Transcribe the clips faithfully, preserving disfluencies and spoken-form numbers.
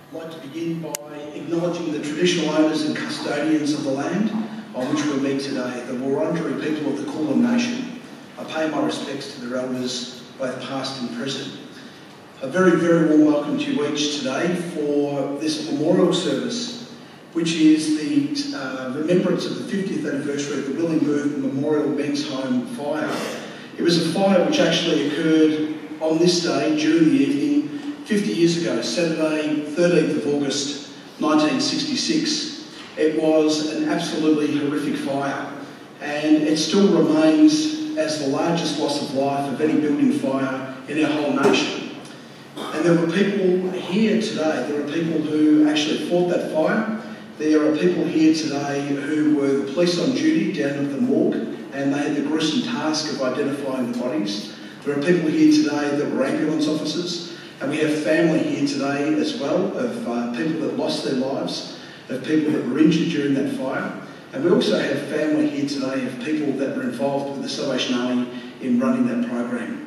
I'd like to begin by acknowledging the traditional owners and custodians of the land on which we meet today, the Wurundjeri people of the Kulin Nation. I pay my respects to their elders, both past and present. A very, very warm welcome to you each today for this memorial service, which is the uh, remembrance of the fiftieth anniversary of the Willingbird Memorial Men's Home fire. It was a fire which actually occurred on this day during the evening fifty years ago, Saturday, thirteenth of August nineteen sixty-six. It was an absolutely horrific fire, and it still remains as the largest loss of life of any building fire in our whole nation. And there were people here today, there are people who actually fought that fire. There are people here today who were the police on duty down at the morgue, and they had the gruesome task of identifying the bodies. There are people here today that were ambulance officers, and we have family here today as well of uh, people that lost their lives, of people that were injured during that fire. And we also have family here today of people that were involved with the Salvation Army in running that program.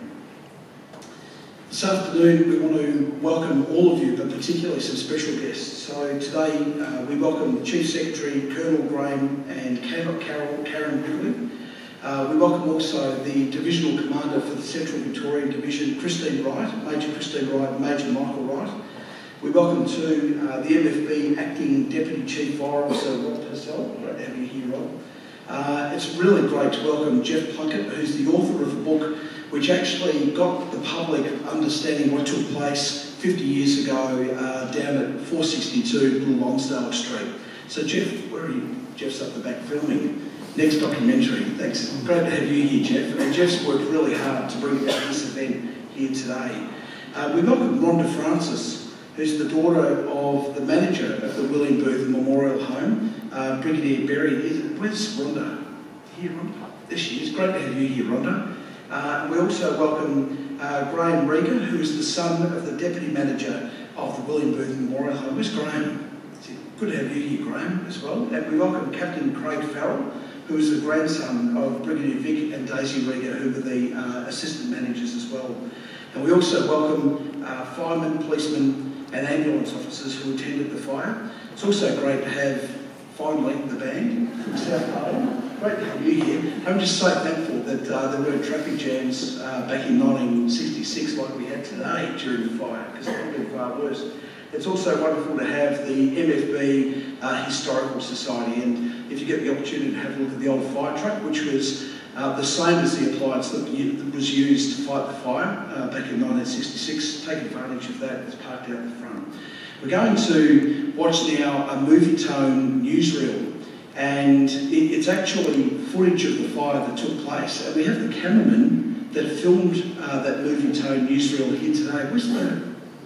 This afternoon we want to welcome all of you, but particularly some special guests. So today uh, we welcome the Chief Secretary, Colonel Graham and Carol, Karen Ridley. Uh, we welcome also the Divisional Commander for the Central Victorian Division, Christine Wright, Major Christine Wright and Major Michael Wright. We welcome to uh, the M F B Acting Deputy Chief Fire Officer, Rob Purcell. Great to have you here, Rob. Uh, it's really great to welcome Jeff Plunkett, who's the author of a book which actually got the public understanding what took place fifty years ago uh, down at four sixty-two Little Lonsdale Street. So Jeff, where are you? Jeff's up the back filming. Next documentary. Thanks. Great to have you here, Jeff. And Jeff's worked really hard to bring about this event here today. Uh, we welcome Rhonda Francis, who's the daughter of the manager of the Willingbird Memorial Home, uh, Brigadier Berry. Is, where's Rhonda? Here, Rhonda. There she is. Great to have you here, Rhonda. Uh, we also welcome uh, Graham Rieger, who is the son of the Deputy Manager of the Willingbird Memorial Home. Where's Graham? Good to have you here, Graham, as well. And we welcome Captain Craig Farrell, who is the grandson of Brigadier Vic and Daisy Rieger, who were the uh, assistant managers as well. And we also welcome uh, firemen, policemen and ambulance officers who attended the fire. It's also great to have, finally, the band from South Island. Great to have you here. I'm just so thankful that uh, there weren't traffic jams uh, back in nineteen sixty-six like we had today during the fire, because it would have been far worse. It's also wonderful to have the M F B uh, Historical Society, and if you get the opportunity to have a look at the old fire truck, which was uh, the same as the appliance that was used to fight the fire uh, back in nineteen sixty-six, take advantage of that. It's parked out the front. We're going to watch now a movie tone newsreel, and it, it's actually footage of the fire that took place, and we have the cameraman that filmed uh, that movie tone newsreel here today. Where's the,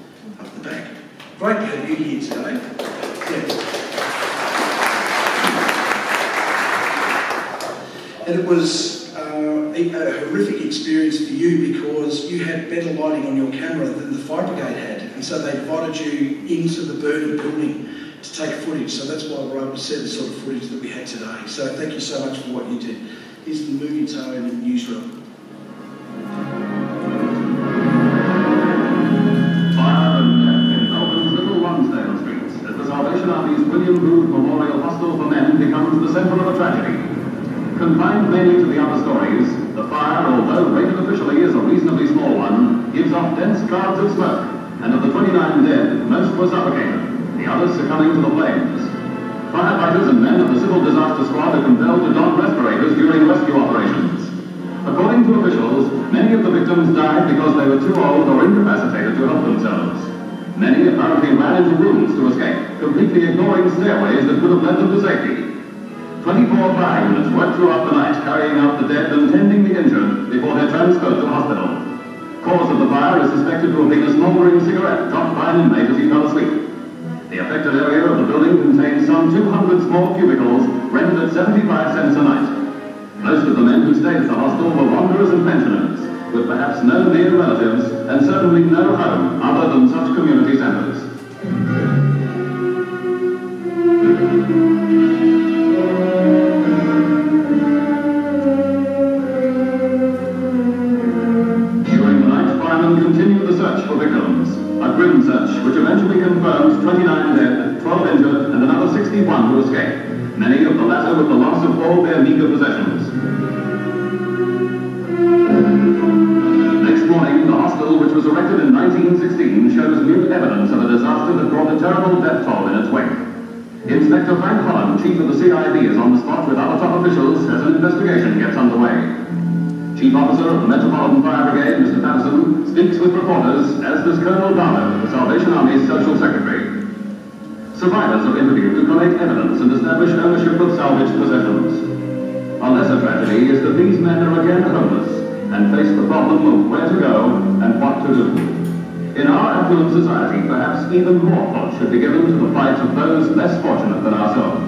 up the back? Great to have you here today. Yeah. And it was uh, a, a horrific experience for you because you had better lighting on your camera than the fire brigade had, and so they invited you into the burning building to take footage. So that's why we're able to see the sort of footage that we had today. So thank you so much for what you did. Here's the movie tone newsreel. Fire and death in Melbourne's Little Lonsdale Street as the Salvation Army's William Booth Memorial Hostel for Men becomes the centre of a tragedy. Confined mainly to the upper stories, the fire, although rated officially as a reasonably small one, gives off dense clouds of smoke, and of the twenty-nine dead, most were suffocated, the others succumbing to the flames. Firefighters and men of the Civil Disaster Squad are compelled to don respirators during rescue operations. According to officials, many of the victims died because they were too old or incapacitated to help themselves. Many apparently ran into rooms to escape, completely ignoring stairways that could have led them to safety. twenty-four fire units worked throughout the night, carrying out the dead and tending the injured before they're transferred to hospital. Cause of the fire is suspected to have been a smouldering cigarette dropped by an inmate as he fell asleep. The affected area of the building contains some two hundred small cubicles, rented at seventy-five cents a night. Most of the men who stayed at the hostel were wanderers and pensioners, with perhaps no near relatives and certainly no home other than such community centres. During the night, firemen continued the search for victims, a grim search which eventually confirmed twenty-nine sixty-one to escape, many of the latter with the loss of all their meagre possessions. Next morning, the hostel, which was erected in nineteen sixteen, shows new evidence of a disaster that brought a terrible death toll in its wake. Inspector Frank Holland, chief of the C I D, is on the spot with other top officials as an investigation gets underway. Chief Officer of the Metropolitan Fire Brigade, Mister Patterson, speaks with reporters, as does Colonel Darlow, the Salvation Army's Social Secretary. Survivors are interviewed to collate evidence and establish ownership of salvaged possessions. A lesser tragedy is that these men are again homeless and face the problem of where to go and what to do. In our affluent society, perhaps even more thought should be given to the plight of those less fortunate than ourselves.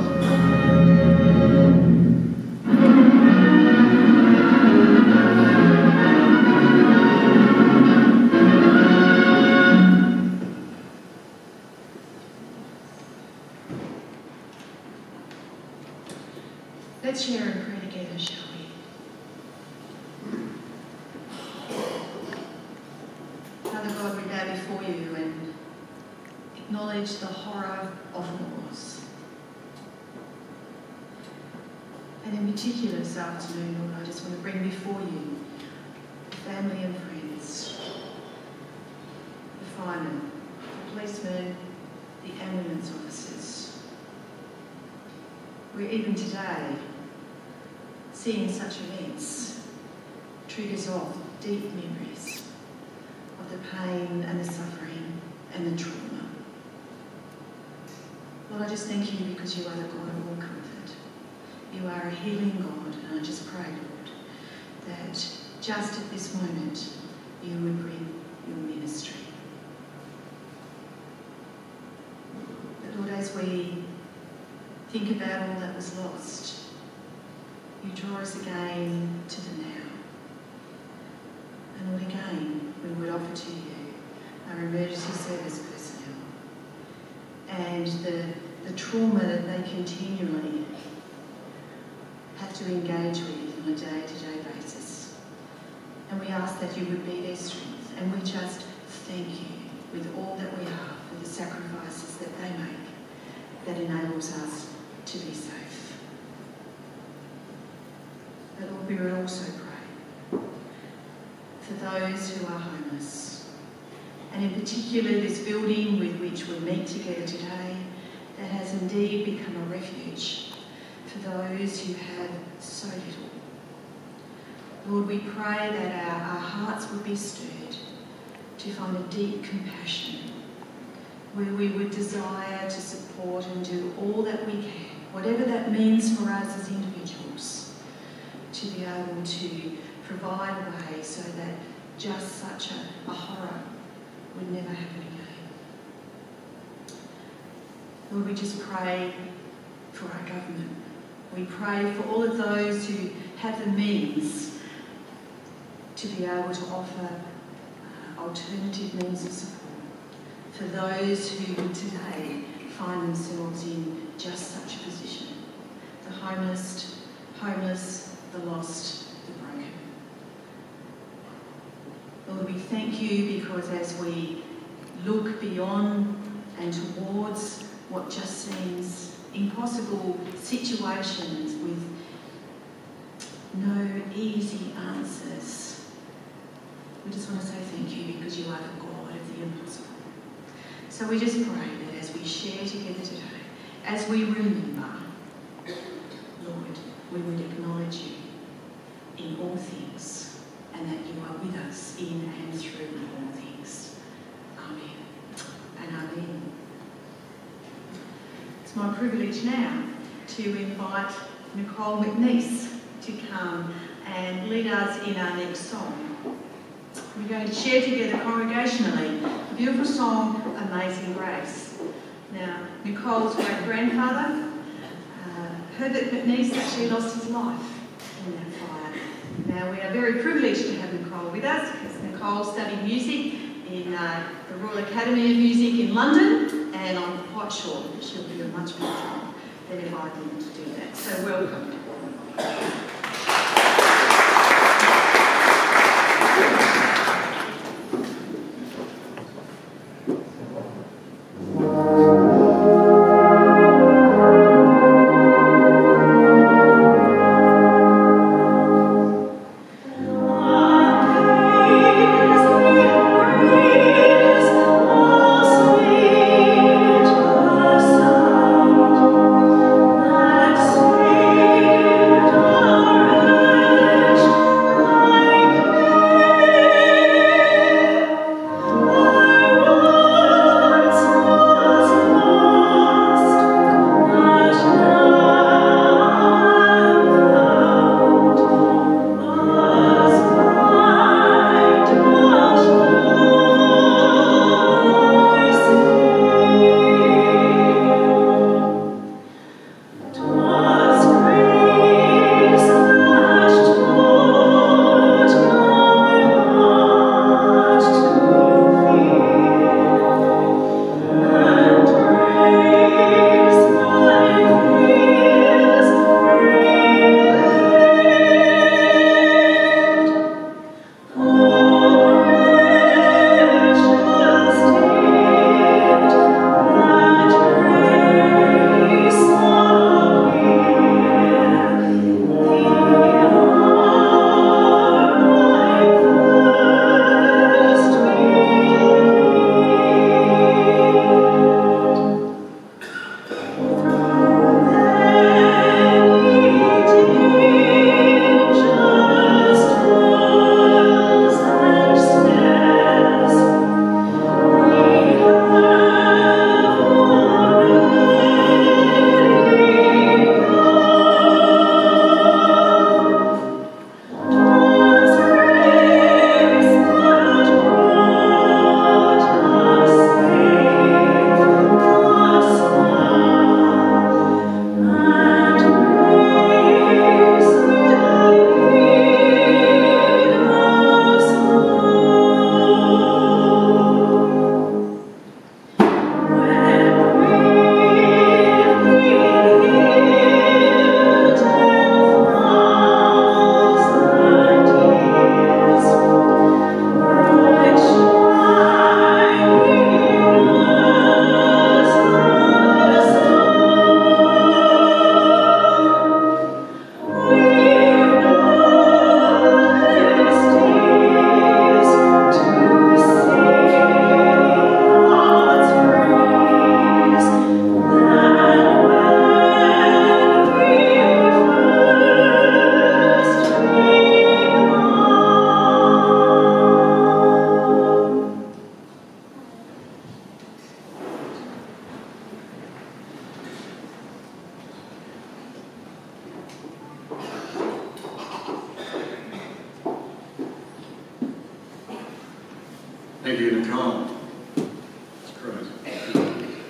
Let's share and pray together, shall we? Father God, we bow before you and acknowledge the horror of wars. And in particular this afternoon, Lord, I just want to bring before you family and friends, the firemen, the policemen, the ambulance officers. Where even today, seeing such events triggers off deep memories of the pain and the suffering and the trauma. Lord, I just thank you because you are the God of all comfort. You are a healing God, and I just pray, Lord, that just at this moment you would bring your ministry. But Lord, as we think about all that was lost, you draw us again to the now. And Lord, again, we would offer to you our emergency service personnel and the, the trauma that they continually have to engage with on a day-to-day basis. And we ask that you would be their strength, and we just thank you with all that we are for the sacrifices that they make that enables us to be safe. But Lord, we would also pray for those who are homeless, and in particular this building with which we meet together today that has indeed become a refuge for those who have so little. Lord, we pray that our, our hearts would be stirred to find a deep compassion where we would desire to support and do all that we can, whatever that means for us as individuals, to be able to provide a way so that just such a, a horror would never happen again. Lord, we just pray for our government. We pray for all of those who have the means to be able to offer uh, alternative means of support for those who today find themselves in just such a position. The homeless, homeless, the lost, the broken. Lord, we thank you because as we look beyond and towards what just seems impossible situations with no easy answers, we just want to say thank you because you are the God of the impossible. So we just pray that as we share together today, as we remember, Lord, we would acknowledge you in all things and that you are with us in and through all things. Amen and amen. It's my privilege now to invite Nicole McNeice to come and lead us in our next song. We're going to share together congregationally the beautiful song, Amazing Grace. Now, Nicole's great-grandfather, uh, Herbert McNeice, actually lost his life in that fire. Now, we are very privileged to have Nicole with us because Nicole studied music in uh, the Royal Academy of Music in London, and I'm quite sure that she'll do a much better job than if I didn't do that. So, welcome. Thank you. Thank you, Nicole. That's great.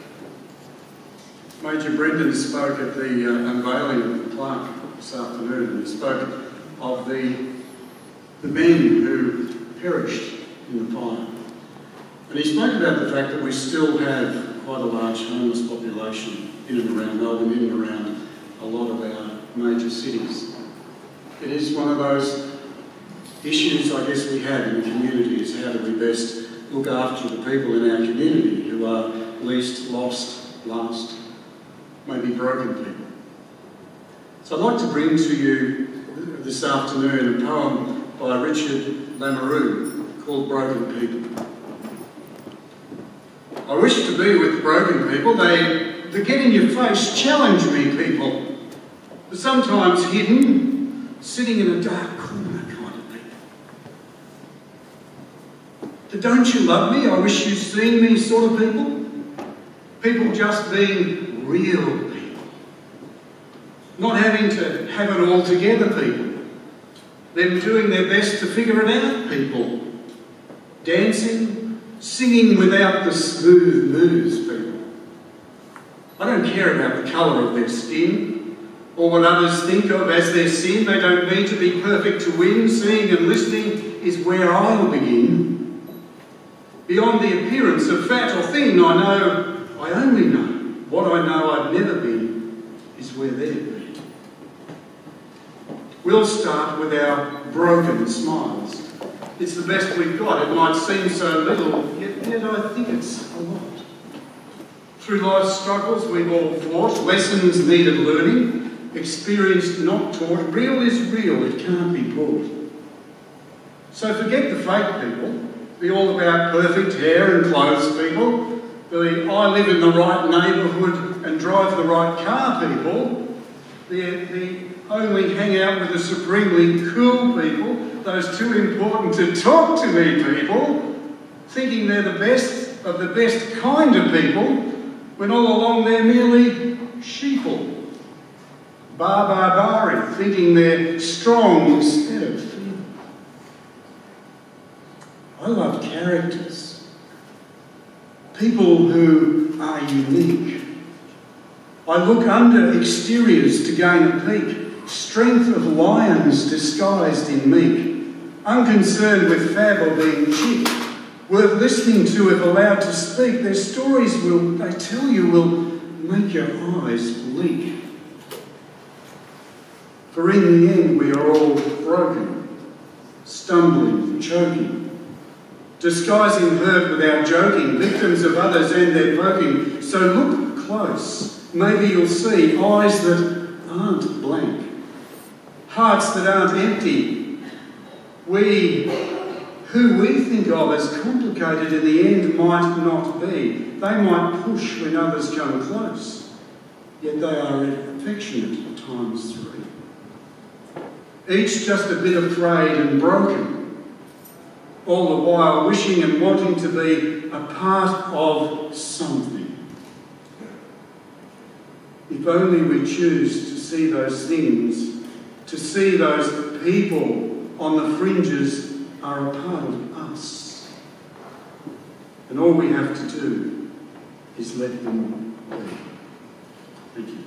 Major Brendan spoke at the uh, unveiling of the plaque this afternoon, and he spoke of the, the men who perished in the fire. And he spoke about the fact that we still have quite a large homeless population in and around Melbourne, in and around a lot of our major cities. It is one of those issues, I guess, we have in the community, is how do we best look after the people in our community who are least, lost, last, maybe broken people. So I'd like to bring to you this afternoon a poem by Richard Lamoureux called Broken People. I wish to be with broken people. They, they get in your face, challenge me, people. But sometimes hidden, sitting in a dark corner kind of people. The don't you love me, I wish you'd seen me sort of people. People just being real people. Not having to have it all together people. Them doing their best to figure it out people. Dancing, singing without the smooth moves people. I don't care about the colour of their skin or what others think of as their sin. They don't need to be perfect to win. Seeing and listening is where I'll begin. Beyond the appearance of fat or thin, I know, I only know, what I know I've never been is where they've been. We'll start with our broken smiles. It's the best we've got. It might seem so little, yet, yet I think it's a lot. Through life's struggles we've all fought, lessons needed learning, experienced not taught. Real is real, it can't be bought. So forget the fake people, the all about perfect hair and clothes people, the I live in the right neighbourhood and drive the right car people, the, the only hang out with the supremely cool people, those too important to talk to me people, thinking they're the best of the best kind of people, when all along they're merely sheeple. Bar-bar-bari, thinking they're strong instead of feeble. I love characters, people who are unique. I look under exteriors to gain a peek, strength of lions disguised in meek, unconcerned with fab or being cheap, worth listening to if allowed to speak. Their stories will, they tell you, will make your eyes bleak. For in the end we are all broken, stumbling, choking, disguising hurt without joking, victims of others and their poking. So look close, maybe you'll see eyes that aren't blank, hearts that aren't empty. We, who we think of as complicated in the end, might not be. They might push when others come close, yet they are affectionate times three. Each just a bit afraid and broken, all the while wishing and wanting to be a part of something. If only we choose to see those things, to see those people on the fringes are a part of us. And all we have to do is let them be. Thank you.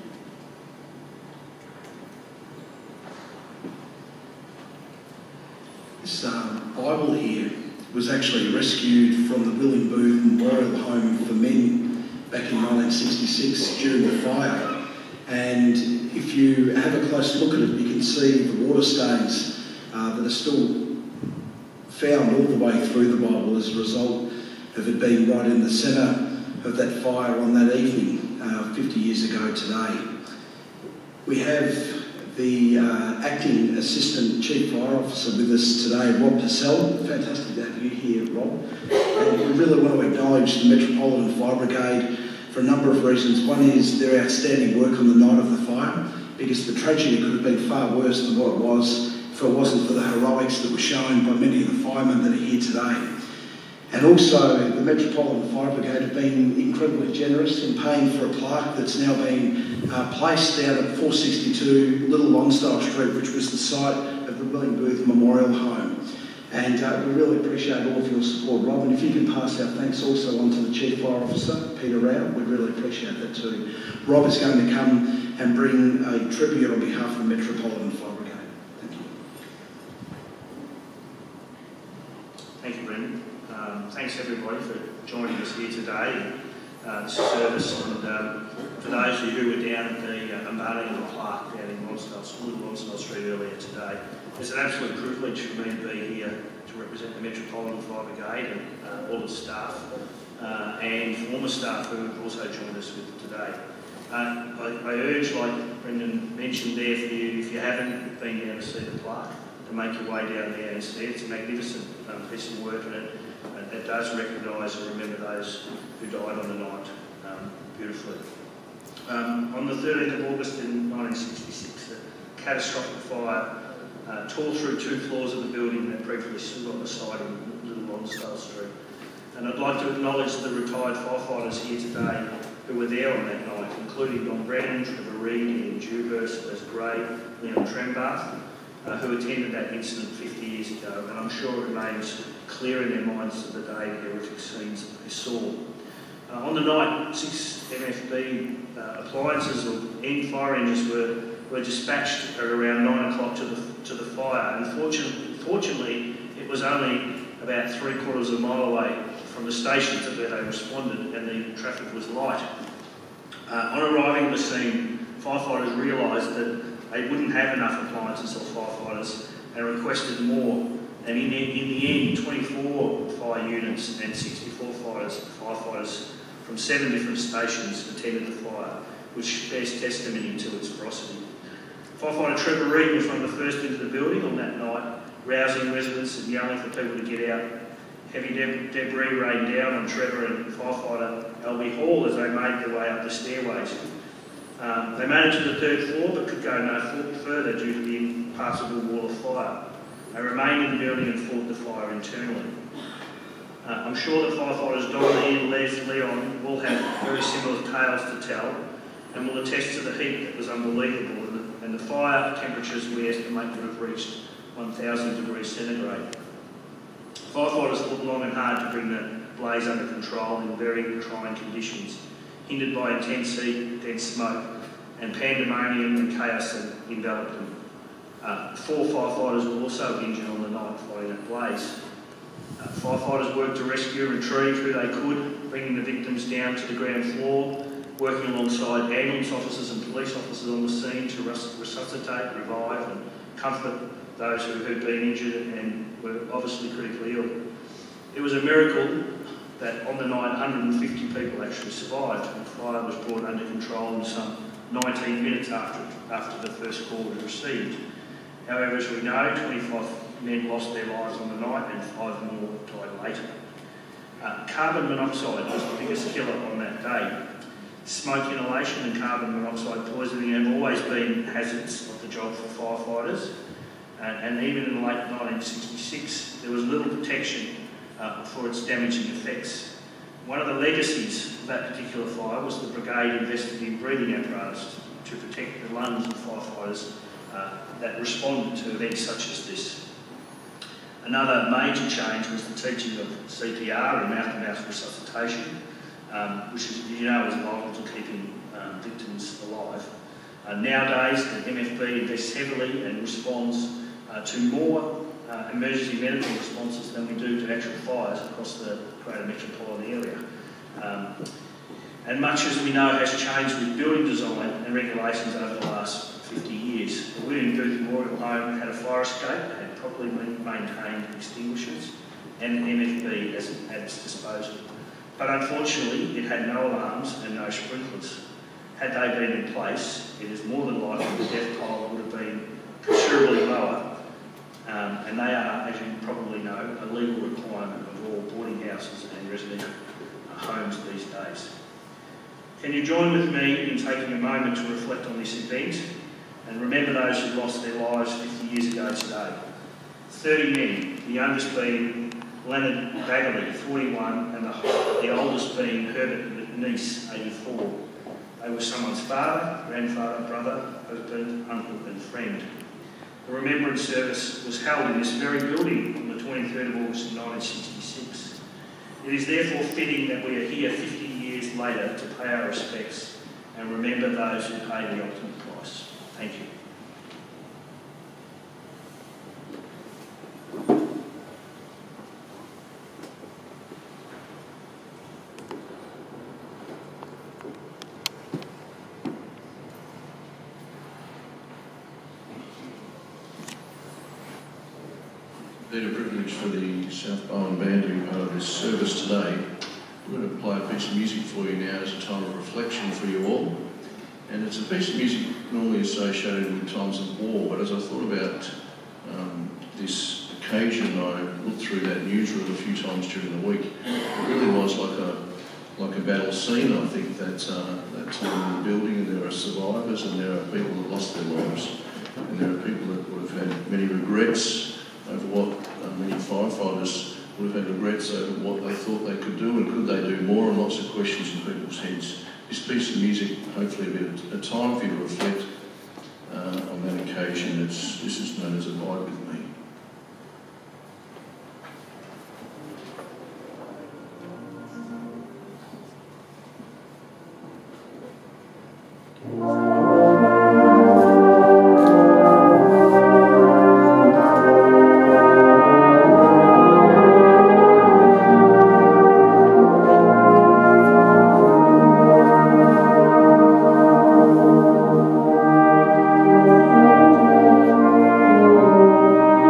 This um, Bible here was actually rescued from the William Booth Memorial Home for Men back in nineteen sixty-six during the fire. And if you have a close look at it, you can see the water stains uh, that are still found all the way through the Bible as a result of it being right in the centre of that fire on that evening uh, fifty years ago today. We have the uh, Acting Assistant Chief Fire Officer with us today, Rob Purcell. Fantastic to have you here, Rob. And we really want to acknowledge the Metropolitan Fire Brigade for a number of reasons. One is their outstanding work on the night of the fire, because the tragedy could have been far worse than what it was if it wasn't for the heroics that were shown by many of the firemen that are here today. And also, the Metropolitan Fire Brigade have been incredibly generous in paying for a plaque that's now been uh, placed down at four sixty-two Little Lonsdale Street, which was the site of the William Booth Memorial Home. And uh, we really appreciate all of your support, Rob. And if you can pass our thanks also on to the Chief Fire Officer, Peter Rao, we'd really appreciate that too. Rob is going to come and bring a tribute on behalf of the Metropolitan Fire Brigade. Thank you. Thank you, Brendan. Um, thanks everybody for joining us here today. Uh, this service, and um, for those of you who were down at the uh, unveiling of the plaque down in Lonsdale, Little Lonsdale Street earlier today, it's an absolute privilege for me to be here to represent the Metropolitan Fire Brigade and uh, all its staff uh, and former staff who have also joined us with today. Uh, I, I urge, like Brendan mentioned there, for you, if you haven't been down to see the plaque, to make your way down there and see it. It's a magnificent um, piece of work, and it, it does recognise and remember those who died on the night um, beautifully. Um, on the thirteenth of August in nineteen sixty-six, a catastrophic fire uh, tore through two floors of the building that previously stood on the side of Little Lonsdale Street. And I'd like to acknowledge the retired firefighters here today who were there on that night, including Don Brennan, Trevor Reid, Ian Dewhurst, Les Gray, Leon Trembath, uh, who attended that incident fifty years ago, and I'm sure it remains clear in their minds to the day the horrific scenes that they saw. Uh, on the night, six M F B uh, appliances or end fire engines were, were dispatched at around nine o'clock to the, to the fire, and fortunately, fortunately it was only about three quarters of a mile away from the stations where they responded, and the traffic was light. Uh, on arriving at the scene, firefighters realised that they wouldn't have enough appliances or firefighters and requested more. And in the, in the end, twenty-four fire units and sixty-four fighters, firefighters from seven different stations attended the fire, which bears testimony to its ferocity. Firefighter Trevor Reid was one of the first into the building on that night, rousing residents and yelling for people to get out. Heavy deb debris rained down on Trevor and firefighter Albie Hall as they made their way up the stairways. Um, they made it to the third floor but could go no further due to the impassable wall of fire. They remained in the building and fought the fire internally. Uh, I'm sure that firefighters Don, Ian, Les, Leon will have very similar tales to tell and will attest to the heat that was unbelievable, and the, and the fire temperatures we estimate would have reached one thousand degrees centigrade. Firefighters fought long and hard to bring the blaze under control in very trying conditions, hindered by intense heat, dense smoke, and pandemonium and chaos that enveloped them. Uh, four firefighters were also injured on the night fighting that blaze. Uh, firefighters worked to rescue and retrieve who they could, bringing the victims down to the ground floor, working alongside ambulance officers and police officers on the scene to res resuscitate, revive and comfort those who had been injured and were obviously critically ill. It was a miracle that on the night one hundred fifty people actually survived, and the fire was brought under control in some nineteen minutes after, after the first call was received. However, as we know, twenty-five men lost their lives on the night and five more died later. Uh, carbon monoxide was the biggest killer on that day. Smoke inhalation and carbon monoxide poisoning have always been hazards of the job for firefighters, uh, and even in late nineteen sixty-six there was little protection uh, for its damaging effects. One of the legacies of that particular fire was the brigade invested in breathing apparatus to protect the lungs of firefighters uh, that responded to events such as this. Another major change was the teaching of C P R and mouth-to-mouth resuscitation, um, which, as you know, is vital to keeping um, victims alive. Uh, nowadays, the M F B invests heavily and responds uh, to more uh, emergency medical responses than we do to actual fires across the greater metropolitan area. Um, and much, as we know, has changed with building design and regulations over the last fifty years. The William Booth Memorial Home had a fire escape, had properly maintained extinguishers, and an M F B at its disposal. But unfortunately, it had no alarms and no sprinklers. Had they been in place, it is more than likely the death toll would have been considerably lower, um, and they are, as you probably know, a legal requirement of all boarding houses and residential homes these days. Can you join with me in taking a moment to reflect on this event and remember those who lost their lives fifty years ago today? thirty men, the youngest being Leonard Baggerly, forty-one, and the, the oldest being Herbert McNeice, eighty-four. They were someone's father, grandfather, brother, husband, uncle and friend. The Remembrance service was held in this very building on the the twenty-third of August nineteen sixty-six. It is therefore fitting that we are here fifty years later to pay our respects and remember those who paid the ultimate price. Thank you. It's been a privilege for the South Bowen Band to be part of this service today. We're going to play a piece of music for you now as a time of reflection for you all. And it's a piece of music normally associated with times of war, but as I thought about um, this occasion, I looked through that newsreel a few times during the week. It really was like a like a battle scene, I think, that, uh, that time in the building, and there are survivors and there are people that lost their lives. And there are people that would have had many regrets over what uh, many firefighters would have had regrets over what they thought they could do and could they do more, and lots of questions in people's heads. This piece of music, hopefully a bit of a time for you to reflect uh, on that occasion. It's, this is known as Abide With Me. Thank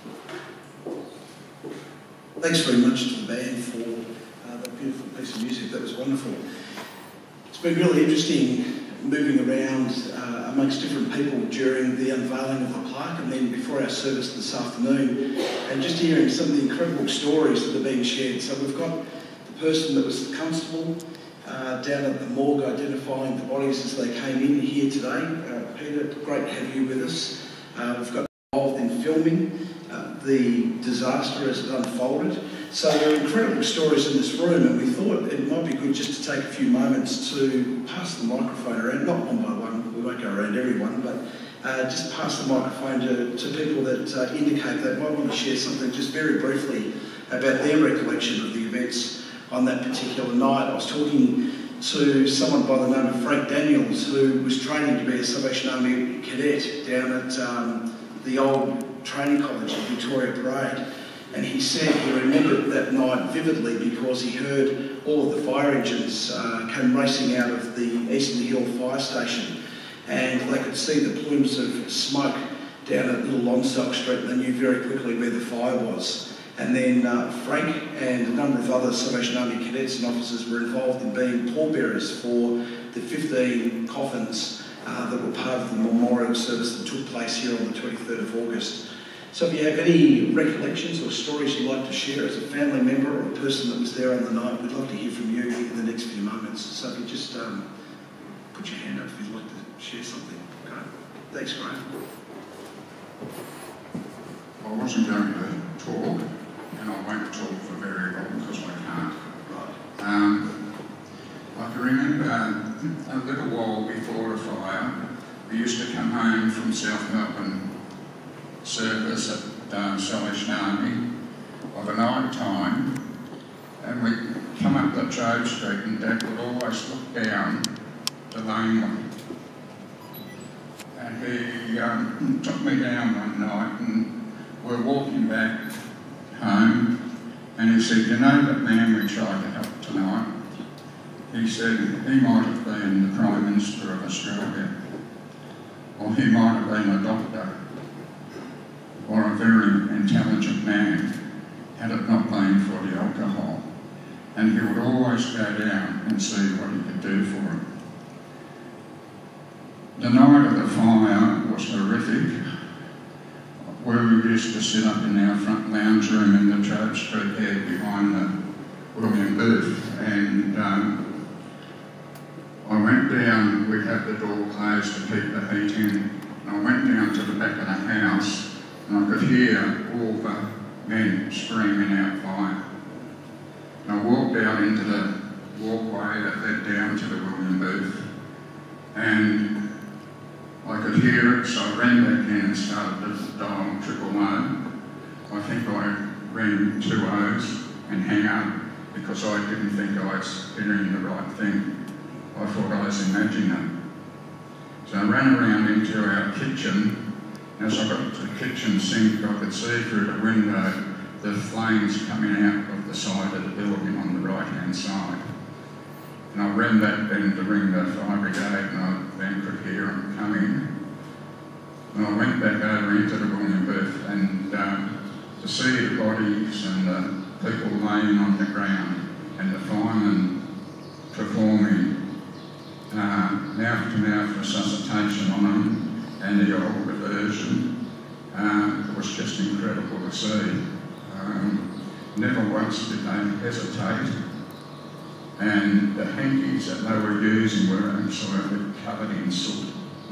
Thanks very much to the band for uh, that beautiful piece of music. That was wonderful. It's been really interesting moving around uh, amongst different people during the unveiling of the plaque and then before our service this afternoon, and just hearing some of the incredible stories that are being shared. So we've got the person that was the constable uh, down at the morgue identifying the bodies as they came in here today. Uh, Peter, great to have you with us. Uh, we've got involved in filming uh, the disaster as it unfolded. So there are incredible stories in this room, and we thought it might be good just to take a few moments to pass the microphone around, not one by one, we won't go around everyone, but uh, just pass the microphone to, to people that uh, indicate they might want to share something just very briefly about their recollection of the events on that particular night. I was talking to someone by the name of Frank Daniels, who was training to be a Salvation Army cadet down at um, the old training college in Victoria Parade. And he said he remembered that night vividly because he heard all of the fire engines uh, come racing out of the Eastern Hill fire station, and they could see the plumes of smoke down at Little Lonsdale Street, and they knew very quickly where the fire was. And then uh, Frank and a number of other Salvation Army cadets and officers were involved in being pallbearers for the fifteen coffins uh, that were part of the memorial service that took place here on the twenty-third of August. So if you have any recollections or stories you'd like to share as a family member or a person that was there on the night, we'd love to hear from you in the next few moments. So if you just um, put your hand up if you'd like to share something. Okay. Thanks, Graham. I wasn't going to talk, and I won't talk for very long because I can't. Right. Um, I can remember a little while before the fire, we used to come home from South Melbourne service at um, Salvation Army of a night time, and we'd come up the Job Street, and Dad would always look down the laneway. And he um, took me down one night, and we're walking back home, and he said, "You know that man we tried to help tonight?" He said, "He might have been the Prime Minister of Australia, or he might have been a doctor, or a very intelligent man, had it not been for the alcohol." And he would always go down and see what he could do for him. The night of the fire was horrific. Where we used to sit up in our front lounge room in the Job Street there behind the William Booth, and um, I went down, we had the door closed to keep the heat in, and I went down to the back of the house, and I could hear all the men screaming out fire. And I walked out into the walkway that led down to the William Booth, and I could hear it, so I ran back in and started to dial triple O. I think I ran two O's and hang up because I didn't think I was hearing the right thing. I thought I was imagining it. So I ran around into our kitchen. As I got to the kitchen sink, I could see through the window the flames coming out of the side of the building on the right-hand side. And I ran back then to ring the fire brigade, and I then could hear them coming. And I went back over into the William Booth, and um, to see the bodies and the people laying on the ground, and the firemen performing uh, mouth-to-mouth resuscitation on them, and the older version, um, it was just incredible to see. Um, never once did they hesitate, and the hankies that they were using were absolutely covered in soot.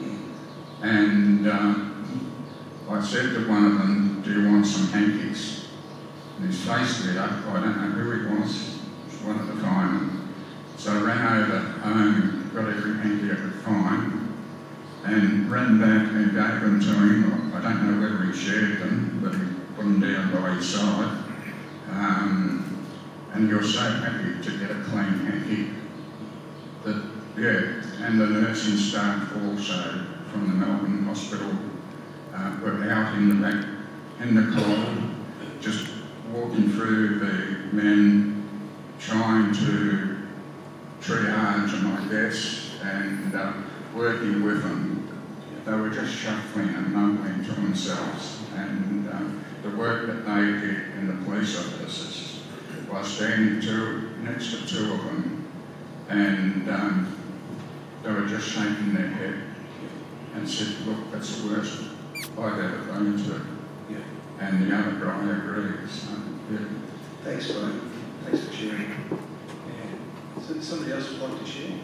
And um, I said to one of them, "Do you want some hankies?" And his face lit up. I don't know who he was. It was one of the firemen. So I ran over home, got every hanky I could find, and ran back and gave them to him. I don't know whether he shared them, but he put them down by his side. Um, and you're so happy to get a clean hanky. That, yeah, and the nursing staff also from the Melbourne Hospital uh, were out in the back, in the cold, just walking through the men, trying to triage them, I guess, and uh, working with them. They were just shuffling and mumbling to themselves, and uh, the work that they did in the police officers. I was standing two, next to two of them, and um, they were just shaking their head and said, look, that's the worst I've ever been to. Yeah. And the other guy agreed. So, yeah. Thanks, Brian. Thanks for sharing. Yeah. So somebody else would like to share?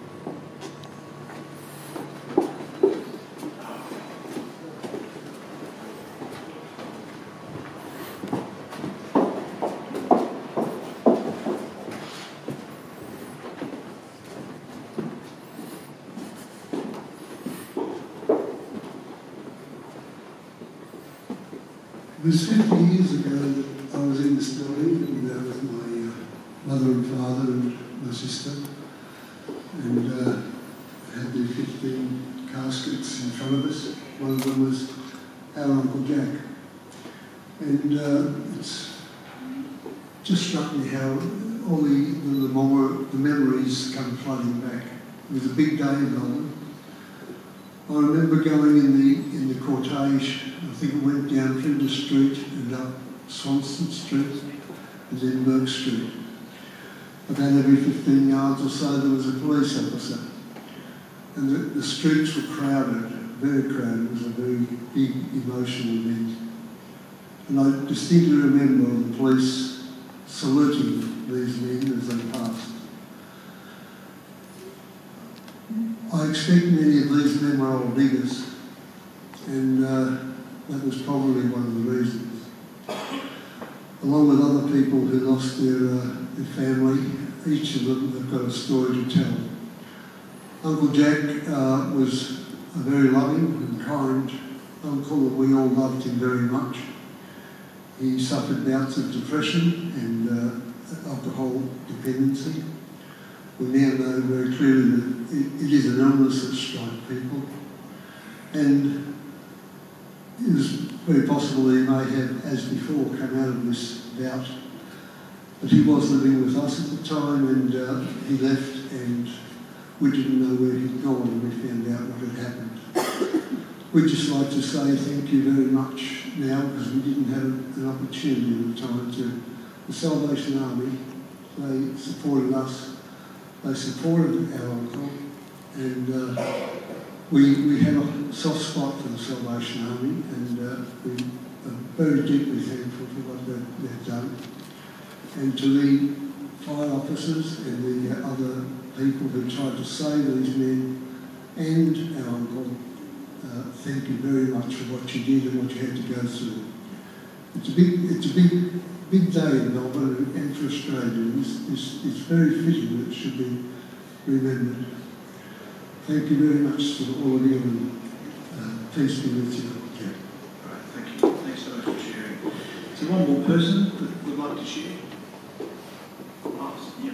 It was fifty years ago that I was in this building, and uh, with my uh, mother and father and my sister, and uh, had the fifteen caskets in front of us. One of them was our Uncle Jack. And uh, it's just struck me how all the, the, the, the memories come flooding back. It was a big day in Melbourne. I remember going in the in the cortege. I think it went down Flinders Street and up Swanston Street and then Bourke Street. About every fifteen yards or so there was a police officer. And the, the streets were crowded, very crowded. It was a very big emotional event. And I distinctly remember the police saluting these men as they passed. I expect many of these men were old diggers, and uh, that was probably one of the reasons. Along with other people who lost their, uh, their family, each of them have got a story to tell. Uncle Jack uh, was a very loving and kind uncle, and we all loved him very much. He suffered bouts of depression and uh, alcohol dependency. We now know very clearly that it, it is an illness that strikes people. And it was very possible that he may have, as before, come out of this bout. But he was living with us at the time, and uh, he left, and we didn't know where he'd gone, and we found out what had happened. We'd just like to say thank you very much now, because we didn't have an opportunity at the time to the Salvation Army. They supported us. They supported our uncle, and uh, we, we have a soft spot for the Salvation Army, and uh, we are very deeply thankful for what they've, they've done. And to the fire officers and the other people who tried to save these men and our uncle, uh, thank you very much for what you did and what you had to go through. It's a big, it's a big, big day in Melbourne and for Australia. It's, it's, it's very fitting that it should be remembered. Thank you very much to all of you, and uh, peace be with you. Okay. All right, thank you. Thanks so much for sharing. Is there one more person that would like to share? Oh, yeah.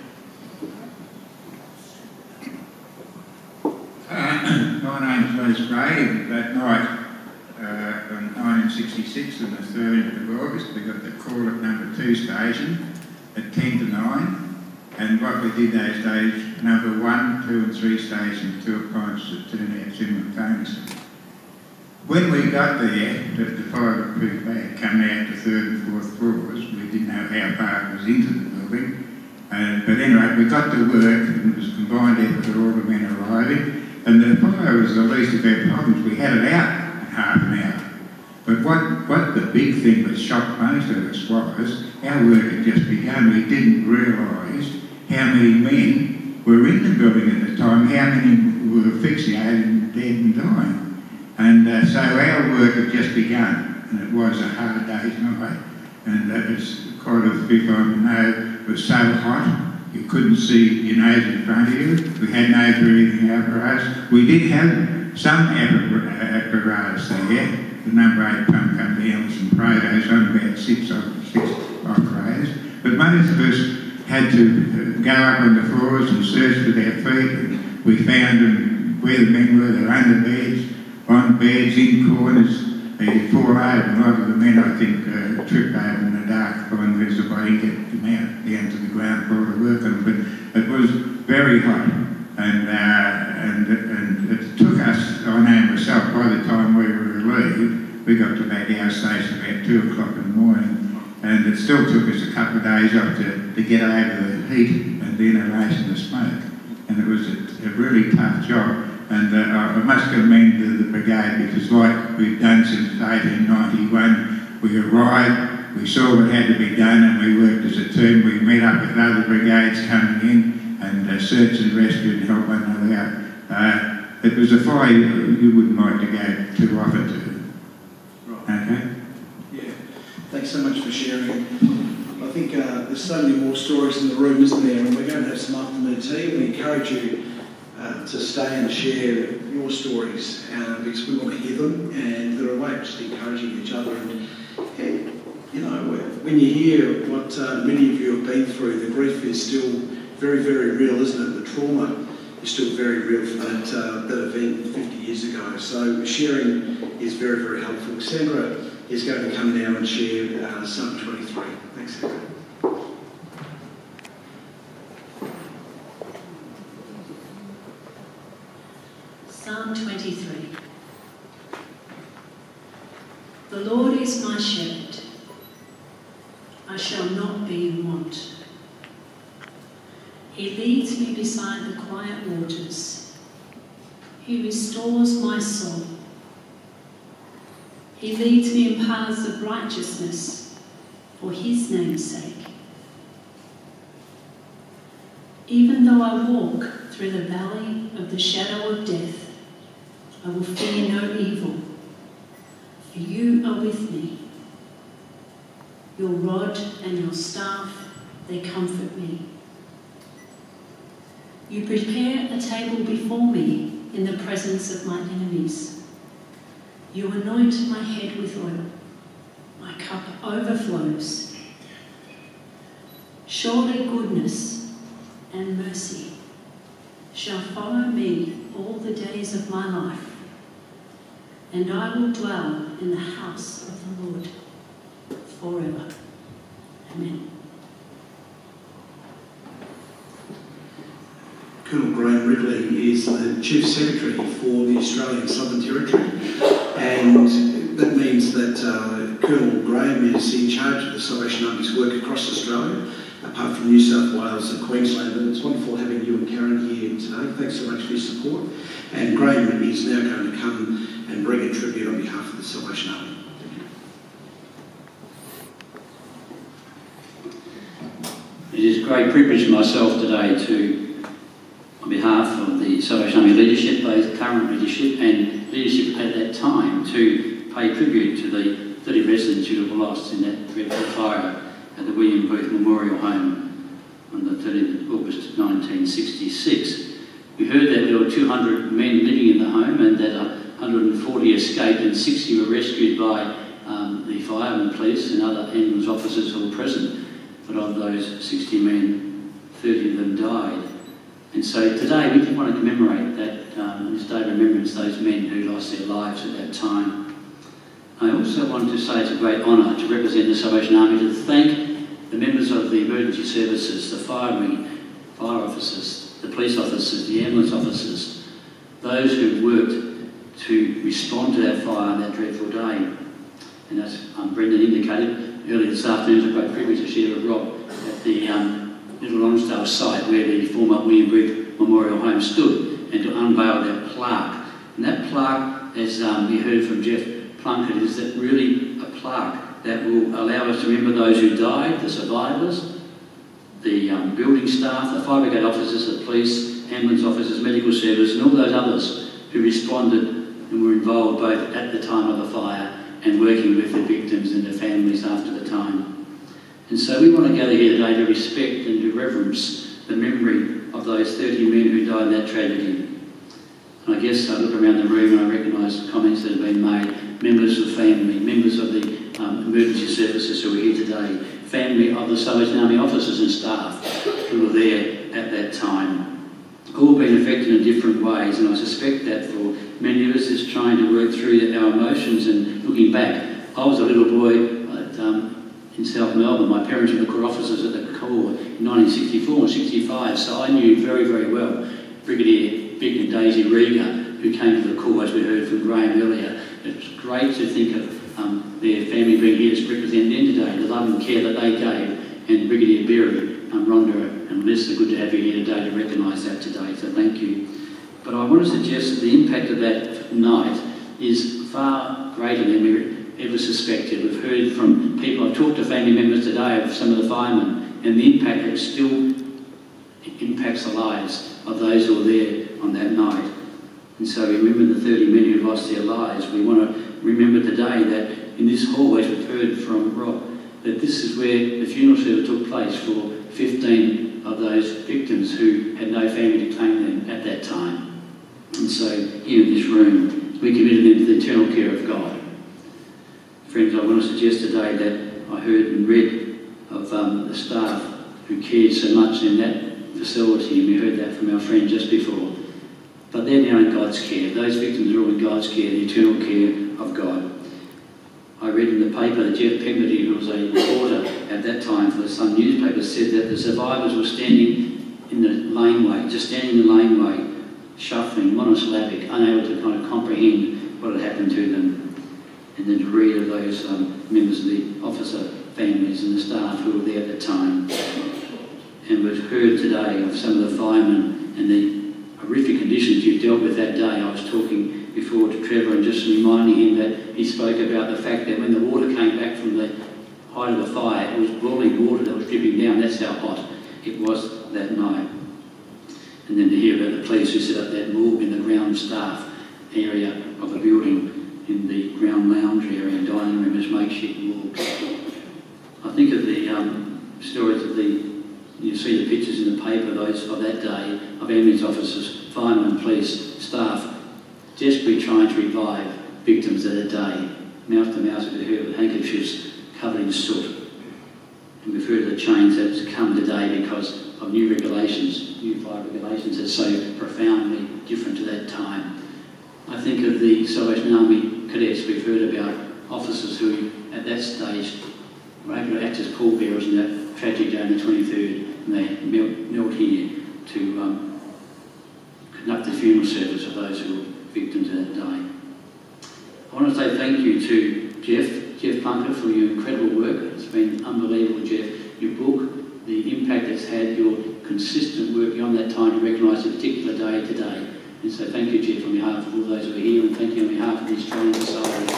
Uh, my name's Les Gray. That night, uh, in nineteen sixty-six, on the thirteenth of August, we got the call at number two station at ten to nine. And what we did those days, number one, two and three stations, two appliances that turned out simultaneously. When we got there, the, the fireproof bag come out to third and fourth floors. We didn't know how far it was into the building. Uh, but anyway, we got to work, and it was combined effort with all the men arriving. And the fire was the least of our problems. We had it out in half an hour. But what, what the big thing that shocked most of us was, our work had just begun. We didn't realise how many men were in the building at the time, how many were asphyxiated and dead and dying. And uh, so our work had just begun, and it was a hard day's night. And it was quite a bit on the nose. It was so hot, you couldn't see your nose in front of you. We had no breathing apparatus. We did have some apparatus there. The number eight pump come down with some protos on about six, six operators. But most of us had to go up on the floors and search with our feet. And we found them where the men were. They were under beds, on beds, in corners. They'd fall over. A lot of the men, I think, uh, tripped over in the dark to find where's the body, get them out down to the ground floor to work on them. But it was very hot. And, uh, and, and it took us, I know myself, by the time we were relieved, we got to about our station about two o'clock in the morning, and it still took us a couple of days off to, to get over the heat and the inhalation of smoke. And it was a, a really tough job. And uh, I must commend the, the brigade, because like we've done since eighteen ninety-one, we arrived, we saw what had to be done, and we worked as a team. We met up with other brigades coming in and uh, search and rescue and help one another out. Uh, it was a fire you wouldn't like to go too often to. Right. Okay? Yeah. Thanks so much for sharing. I think uh, there's so many more stories in the room, isn't there? And we're going to have some afternoon tea. We encourage you uh, to stay and share your stories uh, because we want to hear them, and they're a way of just encouraging each other. And yeah, you know, when you hear what uh, many of you have been through, the grief is still very, very real, isn't it? The trauma is still very real for that, uh, that event fifty years ago. So sharing is very, very helpful. Sandra is going to come now and share uh, Psalm twenty-three. Thanks, Sandra. Psalm twenty-three. The Lord is my shepherd. I shall not be in want. He leads me beside the quiet waters. He restores my soul. He leads me in paths of righteousness for his name's sake. Even though I walk through the valley of the shadow of death, I will fear no evil, for you are with me. Your rod and your staff, they comfort me. You prepare a table before me in the presence of my enemies. You anoint my head with oil. My cup overflows. Surely goodness and mercy shall follow me all the days of my life, and I will dwell in the house of the Lord forever. Amen. Colonel Graham Ridley is the Chief Secretary for the Australian Southern Territory, and that means that uh, Colonel Graham is in charge of the Salvation Army's work across Australia, apart from New South Wales and Queensland. And it's wonderful having you and Karen here today. Thanks so much for your support. And Graham is now going to come and bring a tribute on behalf of the Salvation Army. It is a great privilege for myself today to, on behalf of the Salvation Army leadership, both current leadership and leadership at that time, to pay tribute to the thirty residents who have lost in that dreadful fire at the William Booth Memorial Home on the thirtieth of August nineteen sixty-six. We heard that there were two hundred men living in the home and that one hundred forty escaped and sixty were rescued by um, the firemen, police and other ambulance officers who were present. But of those sixty men, thirty of them died. And so today we want to commemorate that, um, this day of remembrance, those men who lost their lives at that time. I also want to say it's a great honour to represent the Salvation Army, to thank the members of the emergency services, the fire wing, fire officers, the police officers, the ambulance officers, those who worked to respond to that fire on that dreadful day. And as um, Brendan indicated, earlier this afternoon it was a great privilege to share with Rob at the um, Little Lonsdale site where the former William Booth Memorial Home stood, and to unveil that plaque. And that plaque, as um, we heard from Jeff Plunkett, is that really a plaque that will allow us to remember those who died, the survivors, the um, building staff, the fire brigade officers, the police, ambulance officers, medical service, and all those others who responded and were involved both at the time of the fire and working with the victims and their families after the time. And so we want to gather here today to respect and to reverence the memory of those thirty men who died in that tragedy. And I guess I look around the room and I recognise comments that have been made, members of family, members of the um, emergency services who are here today, family of the Salvation Army officers and staff who were there at that time. All been affected in different ways, and I suspect that for many of us is trying to work through our emotions and looking back. I was a little boy at, um, in South Melbourne. My parents were the Corps officers at the Corps in nineteen sixty-four and sixty-five, so I knew very, very well Brigadier Vic and Daisy Rieger, who came to the Corps, as we heard from Graham earlier. It's great to think of um, their family being here to represent them today, the love and care that they gave, and Brigadier Berry, um, Rhonda and Melissa, good to have you here today to recognise that today, so thank you. But I want to suggest that the impact of that night is far greater than we ever suspected. We've heard from people, I've talked to family members today of some of the firemen, and the impact that still impacts the lives of those who were there on that night. And so we remember the thirty men who lost their lives. We want to remember today that in this hall, as we've heard from Rob, that this is where the funeral service took place for fifteen of those victims who had no family to claim them at that time. And so here in this room, we committed them to the eternal care of God. Friends, I want to suggest today that I heard and read of um, the staff who cared so much in that facility, and we heard that from our friend just before. But they're now in God's care. Those victims are all in God's care, the eternal care of God. I read in the paper that Jeff Pemberty, who was a reporter at that time for the Sun newspaper, said that the survivors were standing in the laneway, just standing in the laneway, shuffling, monosyllabic, unable to kind of comprehend what had happened to them. And then to read of those um, members of the officer families and the staff who were there at the time. And we've heard today of some of the firemen and the horrific conditions you've dealt with that day. I was talking before to Trevor and just reminding him that he spoke about the fact that when the water came back from the height of the fire, it was boiling water that was dripping down. That's how hot it was that night. And then to hear about the police who set up that morgue in the ground staff area of the building, in the ground lounge area and dining room as makeshift morgue. I think of the um, stories of the, you see the pictures in the paper, those of that day, of ambulance officers, firemen, police, staff, desperately trying to revive victims of that day. Mouth to mouth with her with handkerchiefs covered in soot. And we've heard of the change that's come today because of new regulations, new fire regulations that are so profoundly different to that time. I think of the Salvation Army cadets we've heard about, officers who at that stage were able to act as pallbearers in that tragic day on the twenty-third, and they knelt here to um, conduct the funeral service of those who were victims of that day. I want to say thank you to Jeff, Jeff Plunker, for your incredible work. It's been unbelievable, Jeff. Your book, the impact it's had, your consistent work beyond that time to recognise a particular day today. And so thank you, Jeff, on behalf of all those who are here, and thank you on behalf of the Australian Society.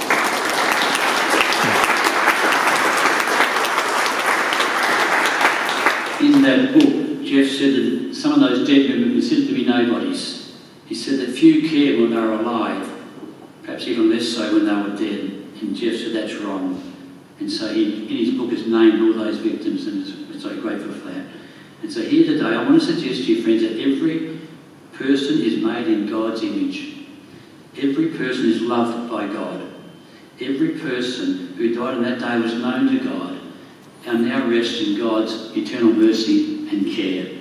In that book, Jeff said that some of those dead men were considered to be nobodies. He said that few cared when they were alive, perhaps even less so when they were dead. And Jeff said that's wrong. And so he, in his book, has named all those victims, and we're so grateful for that. And so here today, I want to suggest to you, friends, that every person is made in God's image. Every person is loved by God. Every person who died on that day was known to God and now rests in God's eternal mercy and care.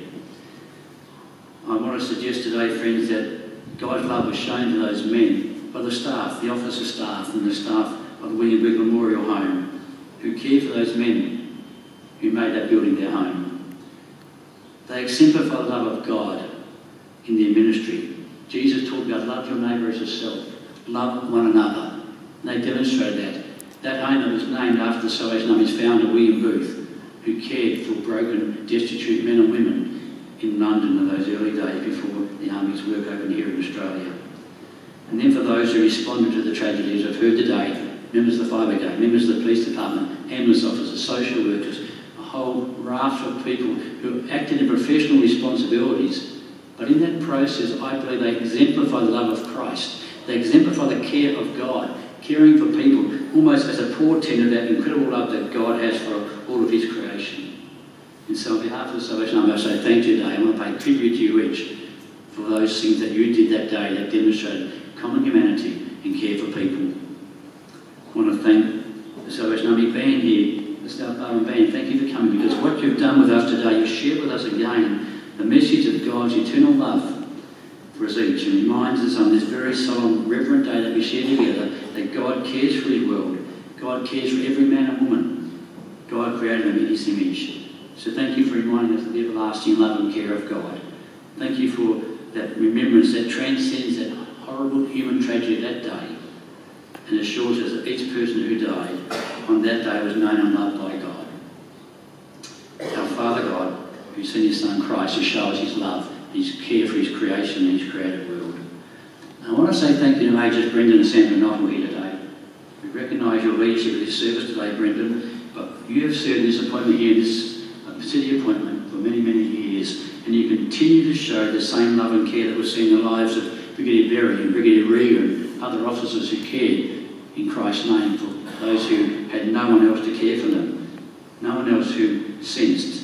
I want to suggest today, friends, that God's love was shown to those men by the staff, the officer staff and the staff of the William Booth Memorial Home, who cared for those men who made that building their home. They exemplify the love of God in their ministry. Jesus talked about love your neighbour as yourself, love one another. And they demonstrated that. That home that was named after the Salvation Army's founder, William Booth, who cared for broken, destitute men and women in London in those early days before the Army's work opened here in Australia. And then for those who responded to the tragedies I've heard today, members of the Fire Brigade, members of the Police Department, ambulance officers, social workers, a whole raft of people who acted in professional responsibilities. But in that process, I believe they exemplify the love of Christ. They exemplify the care of God, caring for people, almost as a portent of that incredible love that God has for all of his creation. And so on behalf of the Salvation Army, I say thank you today. I want to pay tribute to you each for those things that you did that day that demonstrated common humanity and care for people. I want to thank the Salvation Army band here, the South Barwon band. Thank you for coming, because what you've done with us today, you've shared with us again the message of God's eternal love for us each, and reminds us on this very solemn, reverent day that we share together that God cares for his world. God cares for every man and woman. God created them in his image. So thank you for reminding us of the everlasting love and care of God. Thank you for that remembrance that transcends that horrible human tragedy of that day. and assures us that each person who died on that day was known and loved by God. Our Father God, who sent his Son Christ to show us his love, his care for his creation and his created world. I want to say thank you to Major Brendan and Nottle here today. We recognise your leadership of this service today, Brendan, but you have served in this appointment here, this uh, city appointment, for many, many years, and you continue to show the same love and care that we've seen in the lives of Brigadier Berry and Brigadier Regan and other officers who cared in Christ's name for those who had no one else to care for them, no one else who sensed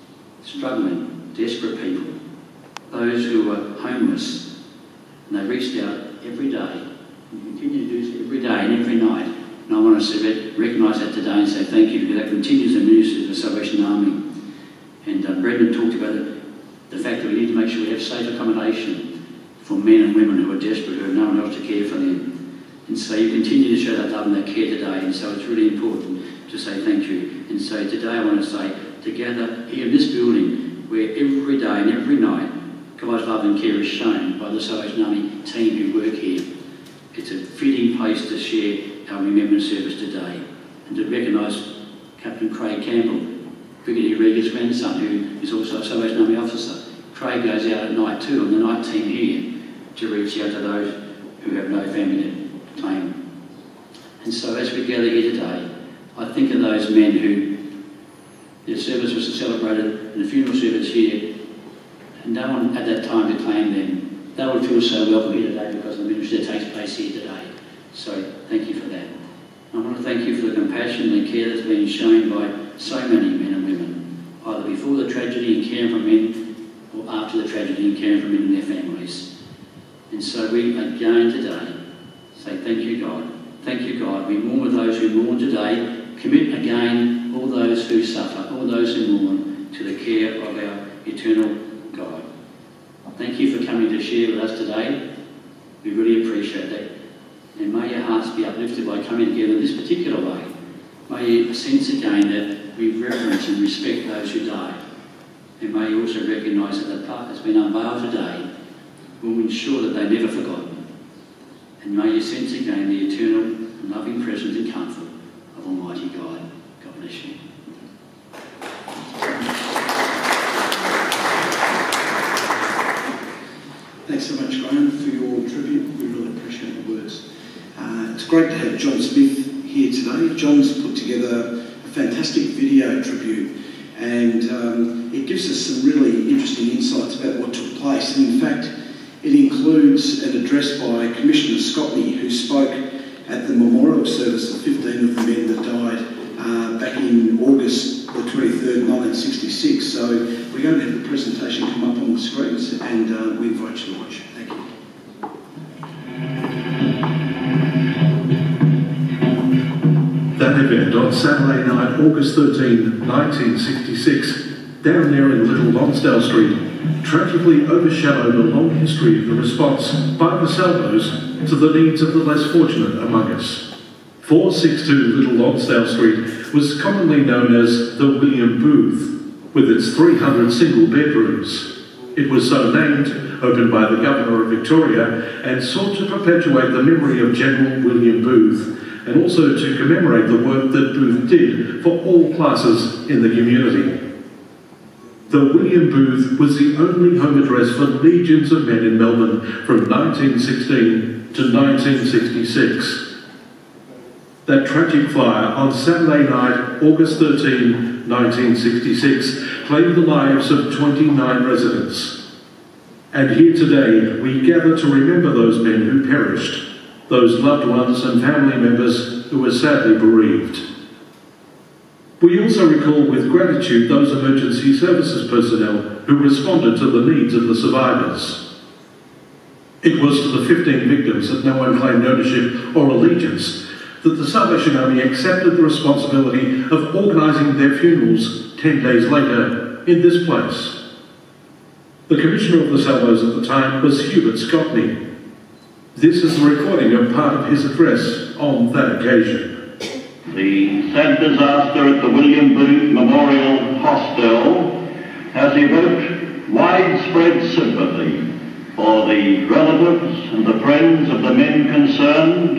struggling, desperate people, those who were homeless, and they reached out every day, and continue to do so every day and every night. And I want to recognise that today and say thank you, because that continues the ministry of the Salvation Army. And uh, Brendan talked about it, the fact that we need to make sure we have safe accommodation for men and women who are desperate, who have no one else to care for them. And so you continue to show that love and that care today, and so it's really important to say thank you. And so today I want to say, together here in this building, where every day and every night God's love and care is shown by the Salvation Army team who work here, it's a fitting place to share our remembrance service today, and to recognise Captain Craig Campbell, Brigadier Regan's grandson, who is also a Salvation Army officer. Craig goes out at night too on the night team here to reach out to those who have no family to claim. And so as we gather here today, I think of those men who their service was celebrated in the funeral service here, and no one had that time to claim them. They would feel so welcome here today because of the ministry that takes place here today. So thank you for that. I want to thank you for the compassion and care that's been shown by so many men and women, either before the tragedy and caring for men, or after the tragedy and caring for men and their families. And so we again today say thank you, God. Thank you, God. We mourn with those who mourn today. Commit again all those who suffer, all those who mourn, to the care of our eternal God. Thank you for coming to share with us today. We really appreciate that. And may your hearts be uplifted by coming together in this particular way. May you sense again that we reverence and respect those who died. And may you also recognise that the plaque that's been unveiled today will ensure that they're never forgotten. And may you sense again the eternal and loving presence and comfort of Almighty God. God bless you. Thanks so much, Graham, for your tribute. We really appreciate the words. Uh, it's great to have John Smith here today. John's put together a fantastic video tribute, and um, it gives us some really interesting insights about what took place. And in fact, it includes an address by Commissioner Scotney, who spoke at the memorial service of fifteen of the men that died uh, back in August the twenty-third, nineteen sixty-six. So we're going to have the presentation come up on the screens, and uh, we invite you to watch. Thank you. That event on Saturday night, August thirteenth, nineteen sixty-six, down there in Little Lonsdale Street, tragically overshadowed a long history of the response by the Salvos to the needs of the less fortunate among us. four sixty-two Little Lonsdale Street was commonly known as the William Booth, with its three hundred single bedrooms. It was so named, opened by the Governor of Victoria, and sought to perpetuate the memory of General William Booth, and also to commemorate the work that Booth did for all classes in the community. The William Booth was the only home address for legions of men in Melbourne from nineteen sixteen to nineteen sixty-six. That tragic fire on Saturday night, August thirteenth, nineteen sixty-six, claimed the lives of twenty-nine residents. And here today, we gather to remember those men who perished, those loved ones and family members who were sadly bereaved. We also recall with gratitude those emergency services personnel who responded to the needs of the survivors. It was to the fifteen victims that no one claimed ownership or allegiance that the Salvation Army accepted the responsibility of organising their funerals ten days later in this place. The Commissioner of the Salvos at the time was Hubert Scotney. This is the recording of part of his address on that occasion. The sad disaster at the William Booth Memorial Hostel has evoked widespread sympathy for the relatives and the friends of the men concerned,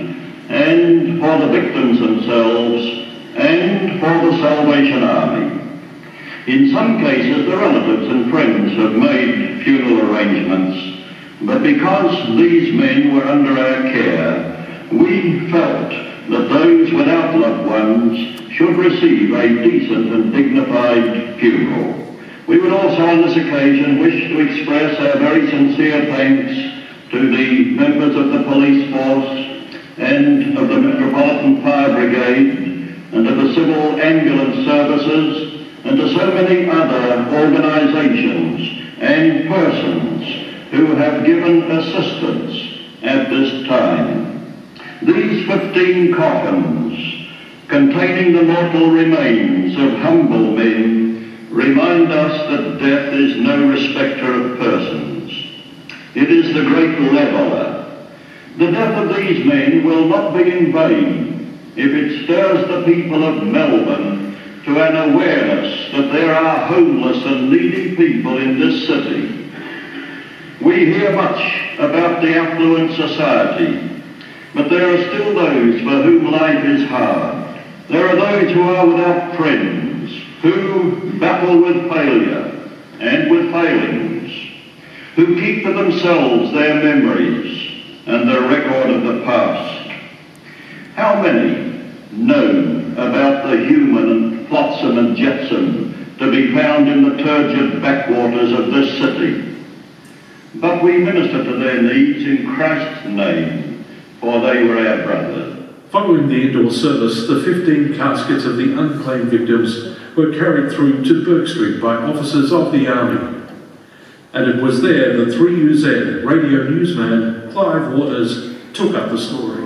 and for the victims themselves, and for the Salvation Army. In some cases, the relatives and friends have made funeral arrangements, but because these men were under our care, we felt that those without loved ones should receive a decent and dignified funeral. We would also on this occasion wish to express our very sincere thanks to the members of the police force and of the Metropolitan Fire Brigade and of the civil ambulance services and to so many other organisations and persons who have given assistance at this time. These fifteen coffins, containing the mortal remains of humble men, remind us that death is no respecter of persons. It is the great leveller. The death of these men will not be in vain if it stirs the people of Melbourne to an awareness that there are homeless and needy people in this city. We hear much about the affluent society, but there are still those for whom life is hard. There are those who are without friends, who battle with failure and with failings, who keep to themselves their memories and the record of the past. How many know about the human and flotsam and jetsam to be found in the turgid backwaters of this city? But we minister to their needs in Christ's name, for they were our brothers. Following the indoor service, the fifteen caskets of the unclaimed victims were carried through to Bourke Street by officers of the Army. And it was there that three U Z radio newsman Clive Waters took up the story.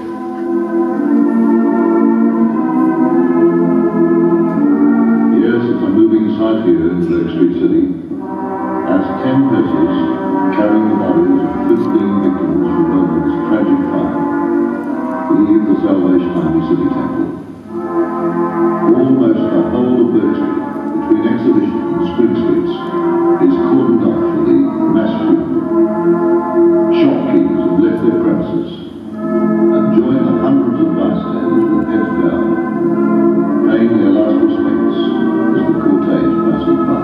Yes, it's a moving sight here in Bourke Street City, as ten hearses carrying the bodies of fifteen victims from Melbourne's tragic fire leave the Salvation Army City Temple. Almost the whole of Bourke Street, between Exhibition and Spring Streets, is cordoned off for the mass funeral. Shopkeepers have left their premises and joined the hundreds of bystanders with heads down, paying their last respects as the cortege passes by.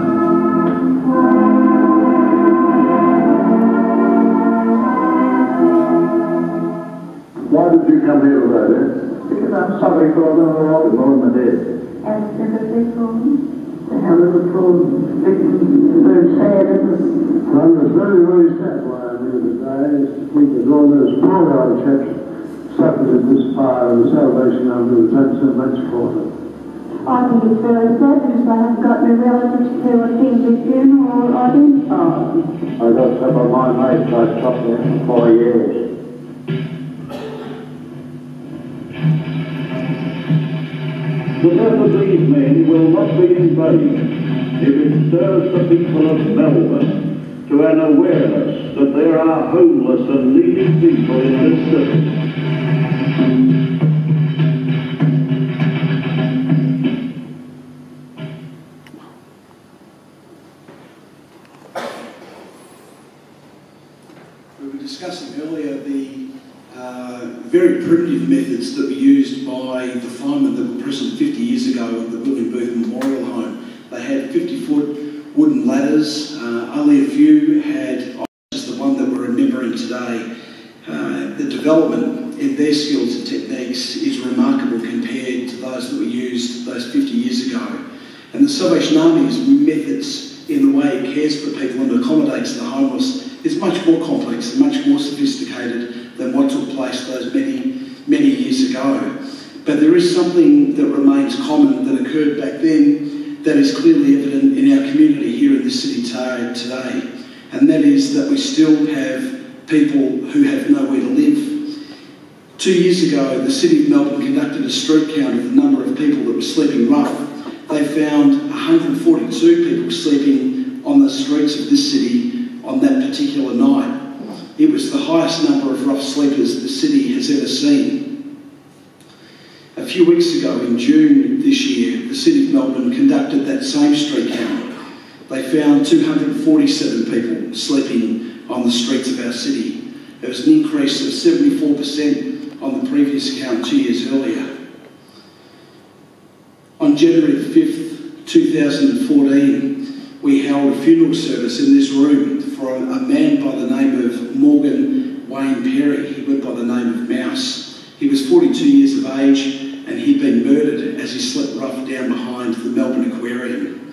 Why did you come here today, then? Because I'm sorry for all the lot more than the dead. And sympathy for them. To have a little victim, very sad, isn't it? Well, it's very, very sad why I'm here today, is to think that all those poor old chaps suffered in this fire and the Salvation Army was done so much for them. I think it's very sad because they haven't got no relatives who attend their funeral or identify. I got some of my mates I stopped there for four years. The death of these men will not be in vain if it stirs the people of Melbourne to an awareness that there are homeless and needy people in this city. We were discussing earlier the uh, very primitive methods that were used by the firemen that were present fifty years ago at the William Booth Memorial Home. They had fifty foot wooden ladders. Uh, only a few had just the one that we're remembering today. Uh, the development in their skills and techniques is remarkable compared to those that were used those fifty years ago. And the Salvation Army's methods in the way it cares for people and accommodates the homeless is much more complex and much more sophisticated than what took place those many, many years ago. But there is something that remains common that occurred back then that is clearly evident in our community here in this city today, and that is that we still have people who have nowhere to live. Two years ago, the City of Melbourne conducted a street count of the number of people that were sleeping rough. They found one hundred forty-two people sleeping on the streets of this city on that particular night. It was the highest number of rough sleepers the city has ever seen. A few weeks ago, in June this year, the City of Melbourne conducted that same street count. They found two hundred forty-seven people sleeping on the streets of our city. There was an increase of seventy-four percent on the previous account two years earlier. On January the fifth, two thousand fourteen, we held a funeral service in this room for a, a man by the name of Morgan Wayne Perry. He went by the name of Mouse. He was forty-two years of age, and he'd been murdered as he slept rough down behind the Melbourne Aquarium.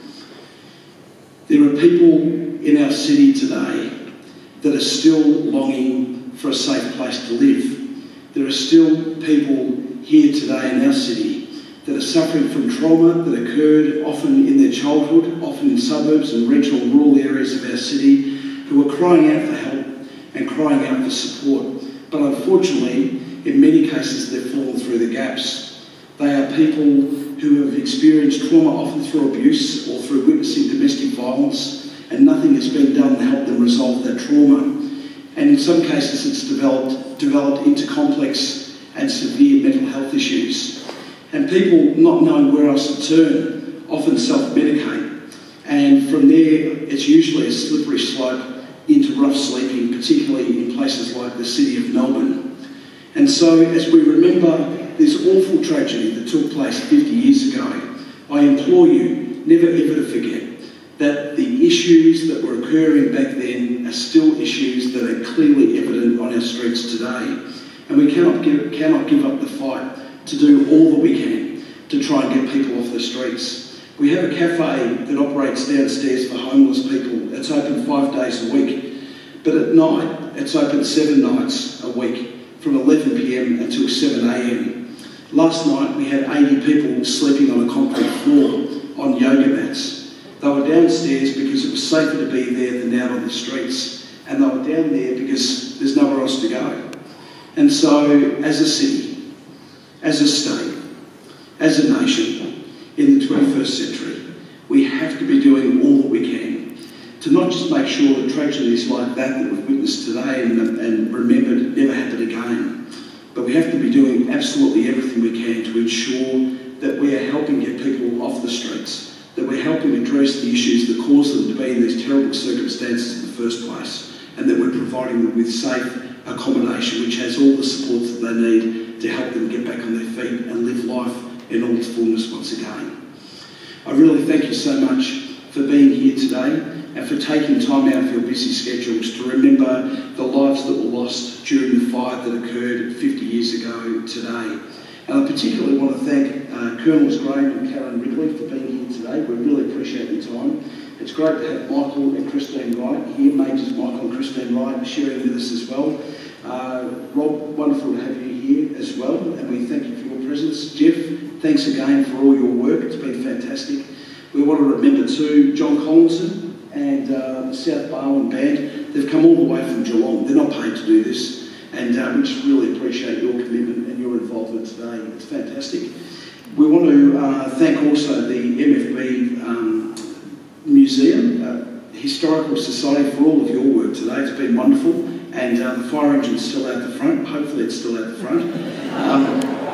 There are people in our city today that are still longing for a safe place to live. There are still people here today in our city that are suffering from trauma that occurred often in their childhood, often in suburbs and regional rural areas of our city, who are crying out for help and crying out for support. But unfortunately, in many cases, they've fallen through the gaps. They are people who have experienced trauma, often through abuse or through witnessing domestic violence, and nothing has been done to help them resolve that trauma. And in some cases, it's developed, developed into complex and severe mental health issues. And people, not knowing where else to turn, often self-medicate. And from there, it's usually a slippery slope into rough sleeping, particularly in places like the city of Melbourne. And so, as we remember this awful tragedy that took place fifty years ago, I implore you never ever to forget that the issues that were occurring back then are still issues that are clearly evident on our streets today. And we cannot give, cannot give up the fight to do all that we can to try and get people off the streets. We have a cafe that operates downstairs for homeless people. It's open five days a week, but at night it's open seven nights a week from eleven p m until seven a m. Last night we had eighty people sleeping on a concrete floor on yoga mats. They were downstairs because it was safer to be there than out on the streets, and they were down there because there's nowhere else to go. And so, as a city, as a state, as a nation, in the twenty-first century, we have to be doing all that we can to not just make sure that tragedies like that that we've witnessed today and, and remembered never happen again, but we have to be doing absolutely everything we can to ensure that we are helping get people off the streets, that we're helping address the issues that cause them to be in these terrible circumstances in the first place, and that we're providing them with safe accommodation which has all the supports that they need to help them get back on their feet and live life in all its fullness once again. I really thank you so much for being here today and for taking time out of your busy schedules to remember the lives that were lost during the fire that occurred fifty years ago today. And I particularly want to thank uh, Colonels Graham and Karen Ridley for being here today. We really appreciate your time. It's great to have Michael and Christine Wright here, Majors Michael and Christine Wright sharing with us as well. Uh, Rob, wonderful to have you here as well, and we thank you for your presence. Jeff, thanks again for all your work. It's been fantastic. We want to remember too John Collinson and uh, the South Barwon Band. They've come all the way from Geelong. They're not paid to do this, and uh, we just really appreciate your commitment and your involvement today. It's fantastic. We want to uh, thank also the M F B um, Museum, uh, Historical Society for all of your work today. It's been wonderful, and uh, the fire engine's still out the front. Hopefully it's still out the front. Um,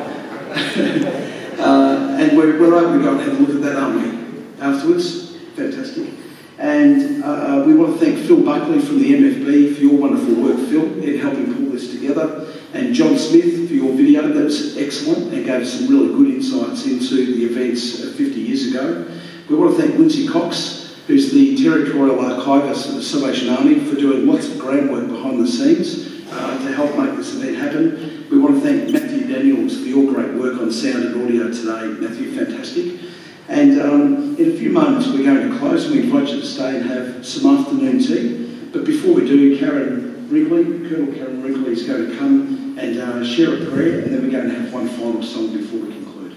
uh, and we're, we're able to go and have a look at that, aren't we? Afterwards, fantastic. And uh, we want to thank Phil Buckley from the M F B for your wonderful work, Phil, in helping pull this together. And John Smith for your video, that was excellent and gave us some really good insights into the events of fifty years ago. We want to thank Lindsay Cox, who's the Territorial Archivist of the Salvation Army, for doing lots of great work behind the scenes uh, to help make this event happen. We want to thank Matthew Daniels for your great work on sound and audio today. Matthew, fantastic. And um, in a few moments we're going to close, and we invite you to stay and have some afternoon tea. But before we do, Karen Wrigley, Colonel Karen Wrigley is going to come and uh, share a prayer, and then we're going to have one final song before we conclude.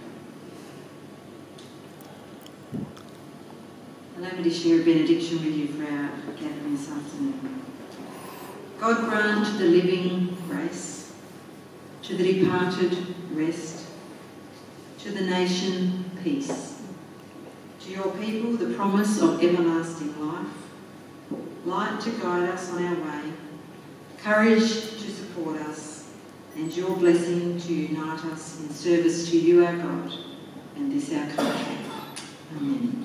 Allow me to share a benediction with you for our gathering this afternoon. God grant to the living grace, to the departed rest, to the nation peace, to your people the promise of everlasting life, light to guide us on our way, courage to support us, and your blessing to unite us in service to you, our God, and this our country. Amen.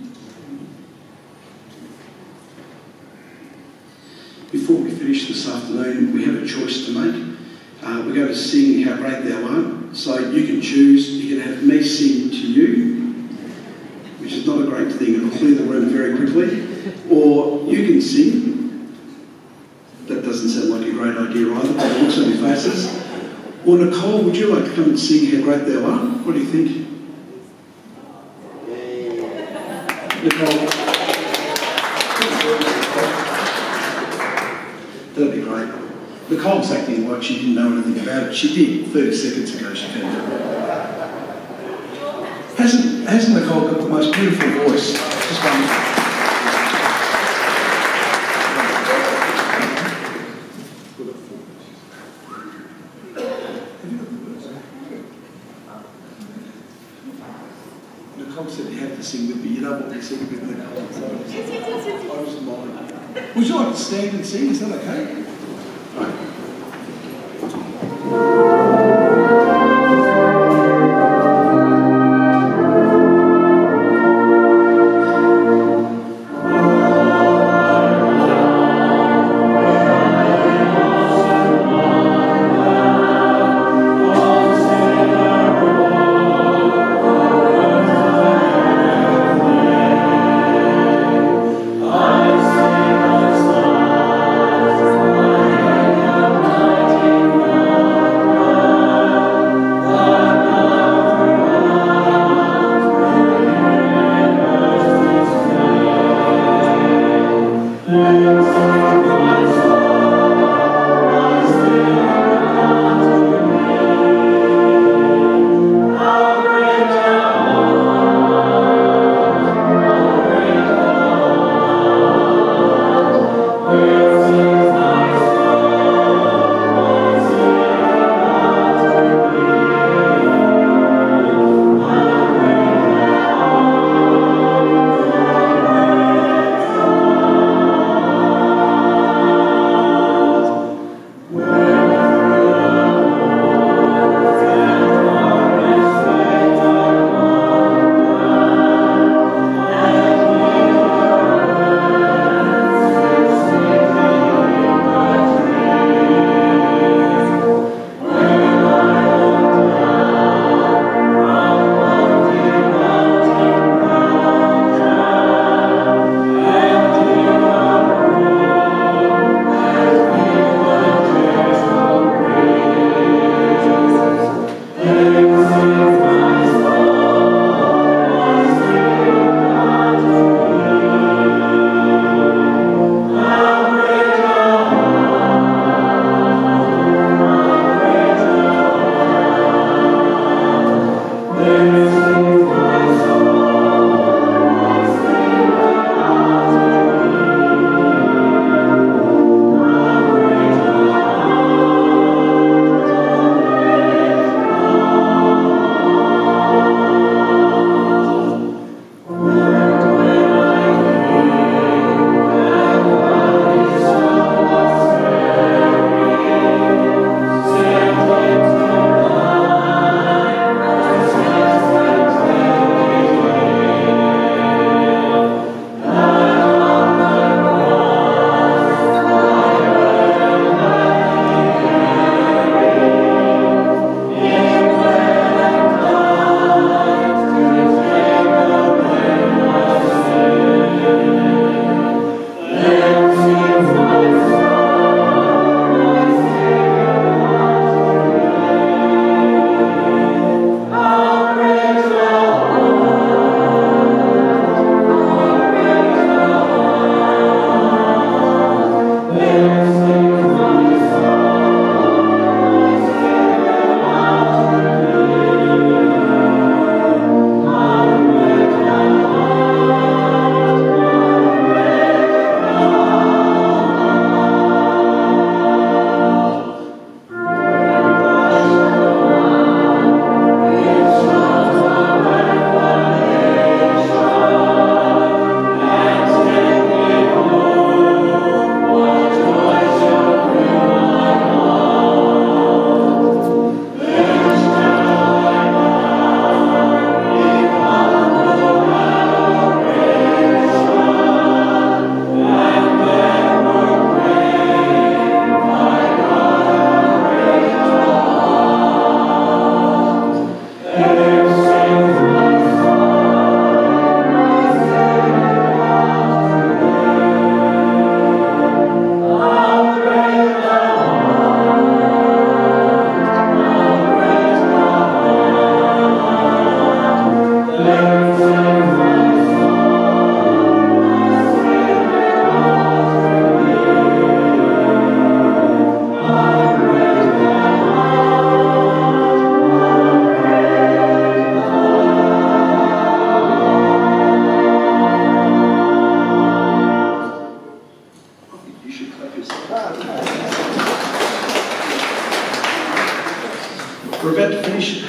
Before we finish this afternoon, we have a choice to make. Uh, we're going to sing How Great Thou Art. So you can choose, you can have me sing to you, which is not a great thing, it'll clear the room very quickly, or you can sing. That doesn't sound like a great idea either, but it looks on your faces. Or Nicole, would you like to come and sing How Great Thou Art? What do you think? Nicole. That'd be great. Nicole's acting like she didn't know anything about it. She did thirty seconds ago. She found out. Hasn't, hasn't Nicole got the most beautiful voice? Just wonderful. Nicole said you have to sing with me. You don't want me to sing with Nicole. So yes, yes, yes, yes. I was mine. Would you like to stand and sing? Is that okay? Right. I see the stars.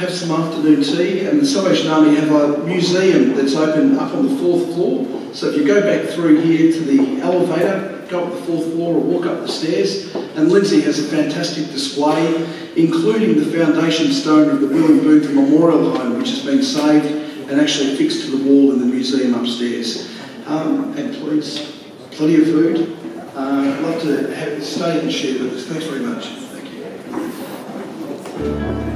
have some afternoon tea, and the Salvation Army have a museum that's open up on the fourth floor. So if you go back through here to the elevator, go up the fourth floor or walk up the stairs, and Lindsay has a fantastic display, including the foundation stone of the William Booth Memorial Home, which has been saved and actually fixed to the wall in the museum upstairs. Um, and please, plenty of food. Uh, I'd love to have, stay and share with us. Thanks very much. Thank you.